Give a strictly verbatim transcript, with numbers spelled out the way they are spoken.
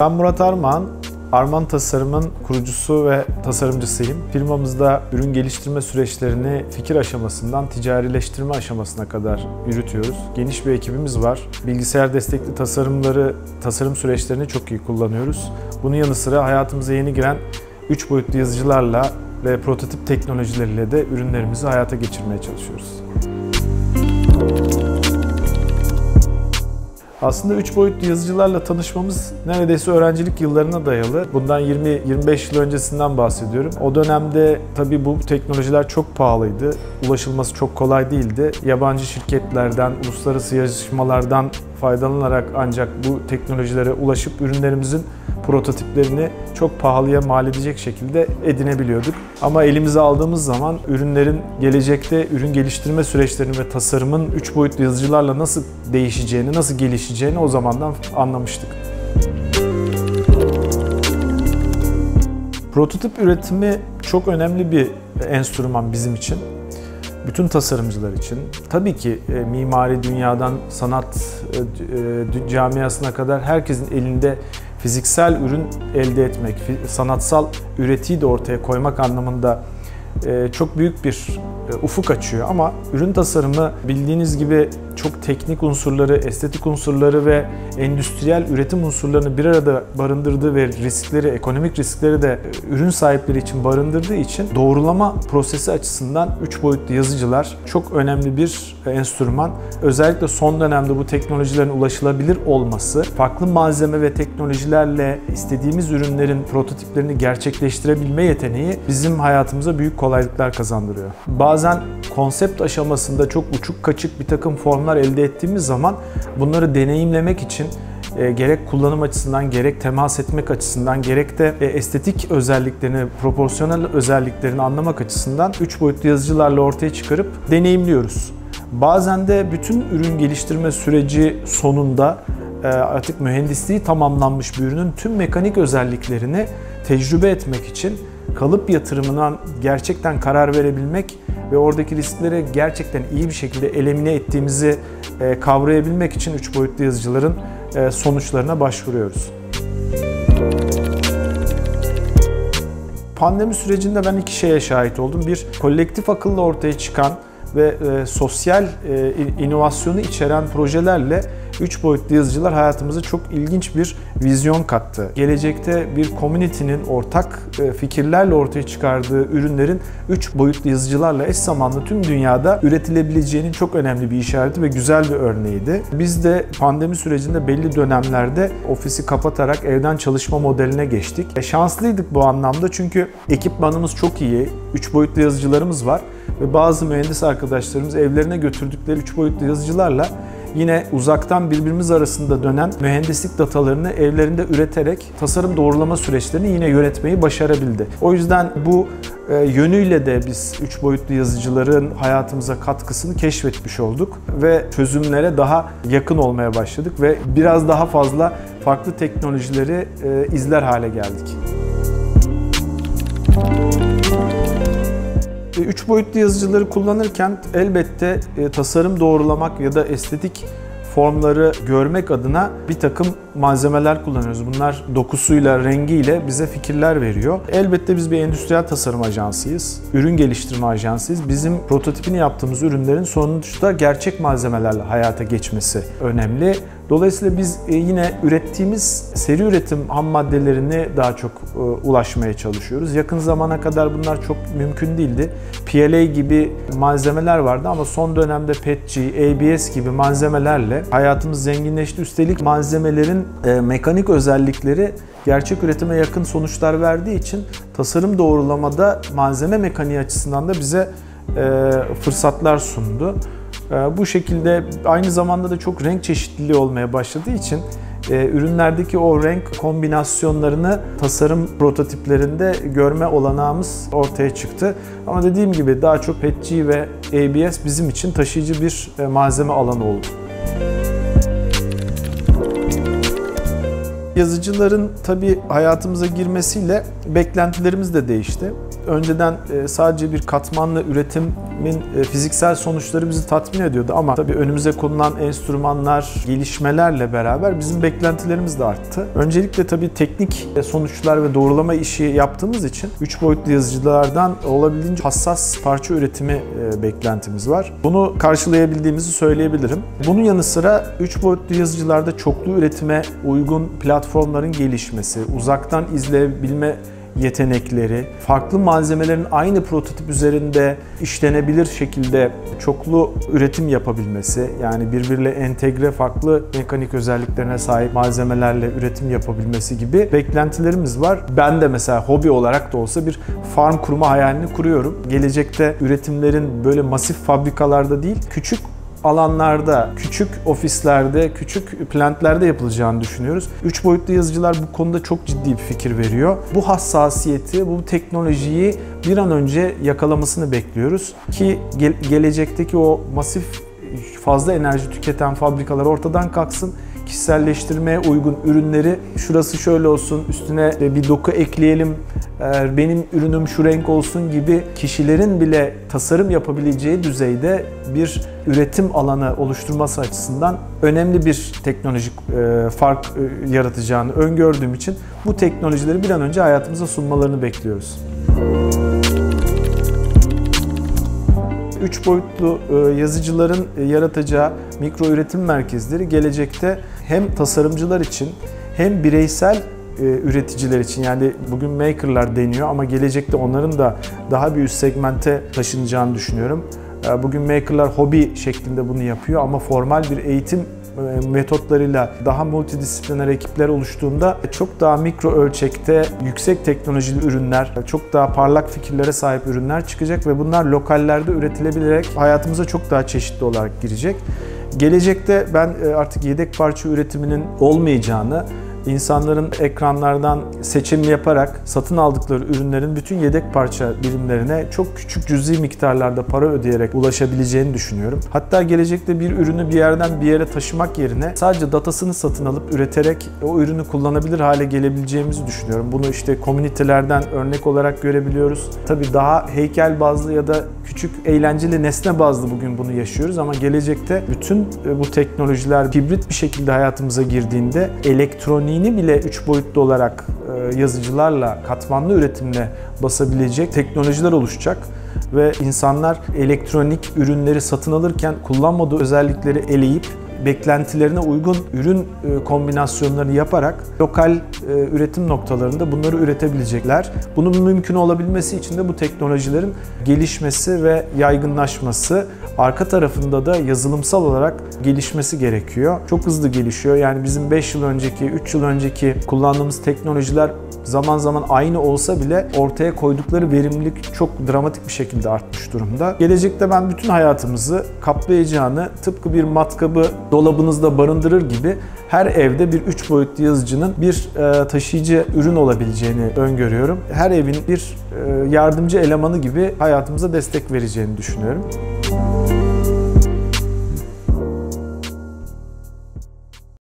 Ben Murat Armağan, Arman Tasarım'ın kurucusu ve tasarımcısıyım. Firmamızda ürün geliştirme süreçlerini fikir aşamasından ticarileştirme aşamasına kadar yürütüyoruz. Geniş bir ekibimiz var. Bilgisayar destekli tasarımları, tasarım süreçlerini çok iyi kullanıyoruz. Bunun yanı sıra hayatımıza yeni giren üç boyutlu yazıcılarla ve prototip teknolojileriyle de ürünlerimizi hayata geçirmeye çalışıyoruz. Aslında üç boyutlu yazıcılarla tanışmamız neredeyse öğrencilik yıllarına dayalı. Bundan yirmi yirmi beş yıl öncesinden bahsediyorum. O dönemde tabii bu teknolojiler çok pahalıydı. Ulaşılması çok kolay değildi. Yabancı şirketlerden, uluslararası yarışmalardan faydalanarak ancak bu teknolojilere ulaşıp ürünlerimizin prototiplerini çok pahalıya mal edecek şekilde edinebiliyorduk. Ama elimize aldığımız zaman ürünlerin gelecekte ürün geliştirme süreçlerinin ve tasarımın üç boyutlu yazıcılarla nasıl değişeceğini, nasıl gelişeceğini o zamandan anlamıştık. Prototip üretimi çok önemli bir enstrüman bizim için. Bütün tasarımcılar için. Tabii ki e, mimari dünyadan sanat e, camiasına kadar herkesin elinde fiziksel ürün elde etmek, sanatsal üretiyi de ortaya koymak anlamında e, çok büyük bir e, ufuk açıyor. Ama ürün tasarımı bildiğiniz gibi çok teknik unsurları, estetik unsurları ve endüstriyel üretim unsurlarını bir arada barındırdığı ve riskleri, ekonomik riskleri de ürün sahipleri için barındırdığı için doğrulama prosesi açısından üç boyutlu yazıcılar çok önemli bir enstrüman. Özellikle son dönemde bu teknolojilerin ulaşılabilir olması, farklı malzeme ve teknolojilerle istediğimiz ürünlerin prototiplerini gerçekleştirebilme yeteneği bizim hayatımıza büyük kolaylıklar kazandırıyor. Bazen konsept aşamasında çok uçuk kaçık bir takım formlar elde ettiğimiz zaman bunları deneyimlemek için e, gerek kullanım açısından, gerek temas etmek açısından, gerek de e, estetik özelliklerini, proporsiyonel özelliklerini anlamak açısından üç boyutlu yazıcılarla ortaya çıkarıp deneyimliyoruz. Bazen de bütün ürün geliştirme süreci sonunda e, artık mühendisliği tamamlanmış bir ürünün tüm mekanik özelliklerini tecrübe etmek için kalıp yatırımına gerçekten karar verebilmek ve oradaki riskleri gerçekten iyi bir şekilde elimine ettiğimizi kavrayabilmek için üç boyutlu yazıcıların sonuçlarına başvuruyoruz. Pandemi sürecinde ben iki şeye şahit oldum. Bir, kolektif akılla ortaya çıkan ve sosyal inovasyonu içeren projelerle üç boyutlu yazıcılar hayatımıza çok ilginç bir vizyon kattı. Gelecekte bir community'nin ortak fikirlerle ortaya çıkardığı ürünlerin üç boyutlu yazıcılarla eş zamanlı tüm dünyada üretilebileceğinin çok önemli bir işareti ve güzel bir örneğiydi. Biz de pandemi sürecinde belli dönemlerde ofisi kapatarak evden çalışma modeline geçtik. E, şanslıydık bu anlamda çünkü ekipmanımız çok iyi, üç boyutlu yazıcılarımız var ve bazı mühendis arkadaşlarımız evlerine götürdükleri üç boyutlu yazıcılarla yine uzaktan birbirimiz arasında dönen mühendislik datalarını evlerinde üreterek tasarım doğrulama süreçlerini yine yönetmeyi başarabildi. O yüzden bu e, yönüyle de biz üç boyutlu yazıcıların hayatımıza katkısını keşfetmiş olduk ve çözümlere daha yakın olmaya başladık ve biraz daha fazla farklı teknolojileri e, izler hale geldik. üç boyutlu yazıcıları kullanırken elbette e, tasarım doğrulamak ya da estetik formları görmek adına bir takım malzemeler kullanıyoruz. Bunlar dokusuyla, rengiyle bize fikirler veriyor. Elbette biz bir endüstriyel tasarım ajansıyız. Ürün geliştirme ajansıyız. Bizim prototipini yaptığımız ürünlerin sonuçta gerçek malzemelerle hayata geçmesi önemli. Dolayısıyla biz yine ürettiğimiz seri üretim ham maddelerini daha çok ulaşmaya çalışıyoruz. Yakın zamana kadar bunlar çok mümkün değildi. P L A gibi malzemeler vardı ama son dönemde P E T G, A B S gibi malzemelerle hayatımız zenginleşti. Üstelik malzemelerin mekanik özellikleri gerçek üretime yakın sonuçlar verdiği için tasarım doğrulamada malzeme mekaniği açısından da bize fırsatlar sundu. Bu şekilde aynı zamanda da çok renk çeşitliliği olmaya başladığı için e, ürünlerdeki o renk kombinasyonlarını tasarım prototiplerinde görme olanağımız ortaya çıktı. Ama dediğim gibi daha çok P E T G ve A B S bizim için taşıyıcı bir e, malzeme alanı oldu. Yazıcıların tabii hayatımıza girmesiyle beklentilerimiz de değişti. önceden sadece bir katmanlı üretimin fiziksel sonuçları bizi tatmin ediyordu ama tabii önümüze konulan enstrümanlar, gelişmelerle beraber bizim beklentilerimiz de arttı. Öncelikle tabii teknik sonuçlar ve doğrulama işi yaptığımız için üç boyutlu yazıcılardan olabildiğince hassas parça üretimi beklentimiz var. Bunu karşılayabildiğimizi söyleyebilirim. Bunun yanı sıra üç boyutlu yazıcılarda çoklu üretime uygun platformların gelişmesi, uzaktan izleyebilme yetenekleri, farklı malzemelerin aynı prototip üzerinde işlenebilir şekilde çoklu üretim yapabilmesi, yani birbiriyle entegre farklı mekanik özelliklerine sahip malzemelerle üretim yapabilmesi gibi beklentilerimiz var. Ben de mesela hobi olarak da olsa bir farm kurma hayalini kuruyorum. Gelecekte üretimlerin böyle masif fabrikalarda değil, küçük alanlarda, küçük ofislerde, küçük plantlerde yapılacağını düşünüyoruz. Üç boyutlu yazıcılar bu konuda çok ciddi bir fikir veriyor. Bu hassasiyeti, bu teknolojiyi bir an önce yakalamasını bekliyoruz ki ge- gelecekteki o masif fazla enerji tüketen fabrikalar ortadan kalksın. Kişiselleştirmeye uygun ürünleri, şurası şöyle olsun, üstüne bir doku ekleyelim, benim ürünüm şu renk olsun gibi kişilerin bile tasarım yapabileceği düzeyde bir üretim alanı oluşturması açısından önemli bir teknolojik fark yaratacağını öngördüğüm için bu teknolojileri bir an önce hayatımıza sunmalarını bekliyoruz. Üç boyutlu yazıcıların yaratacağı mikro üretim merkezleri gelecekte hem tasarımcılar için hem bireysel üreticiler için, yani bugün makerlar deniyor ama gelecekte onların da daha bir üst segmente taşınacağını düşünüyorum. Bugün makerlar hobi şeklinde bunu yapıyor ama formal bir eğitim metotlarıyla daha multidisipliner ekipler oluştuğunda çok daha mikro ölçekte yüksek teknolojili ürünler, çok daha parlak fikirlere sahip ürünler çıkacak ve bunlar lokallerde üretilebilerek hayatımıza çok daha çeşitli olarak girecek. Gelecekte ben artık yedek parça üretiminin olmayacağını, İnsanların ekranlardan seçim yaparak satın aldıkları ürünlerin bütün yedek parça birimlerine çok küçük cüzi miktarlarda para ödeyerek ulaşabileceğini düşünüyorum. Hatta gelecekte bir ürünü bir yerden bir yere taşımak yerine sadece datasını satın alıp üreterek o ürünü kullanabilir hale gelebileceğimizi düşünüyorum. Bunu işte komünitelerden örnek olarak görebiliyoruz. Tabii daha heykel bazlı ya da küçük eğlenceli nesne bazlı bugün bunu yaşıyoruz ama gelecekte bütün bu teknolojiler hibrit bir şekilde hayatımıza girdiğinde elektronik bile üç boyutlu olarak yazıcılarla, katmanlı üretimle basabilecek teknolojiler oluşacak ve insanlar elektronik ürünleri satın alırken kullanmadığı özellikleri eleyip beklentilerine uygun ürün kombinasyonlarını yaparak lokal üretim noktalarında bunları üretebilecekler. Bunun mümkün olabilmesi için de bu teknolojilerin gelişmesi ve yaygınlaşması, arka tarafında da yazılımsal olarak gelişmesi gerekiyor. Çok hızlı gelişiyor. Yani bizim beş yıl önceki, üç yıl önceki kullandığımız teknolojiler zaman zaman aynı olsa bile ortaya koydukları verimlilik çok dramatik bir şekilde artmış durumda. Gelecekte ben bütün hayatımızı kaplayacağını, tıpkı bir matkabı dolabınızda barındırır gibi her evde bir üç boyutlu yazıcının bir taşıyıcı ürün olabileceğini öngörüyorum. Her evin bir yardımcı elemanı gibi hayatımıza destek vereceğini düşünüyorum.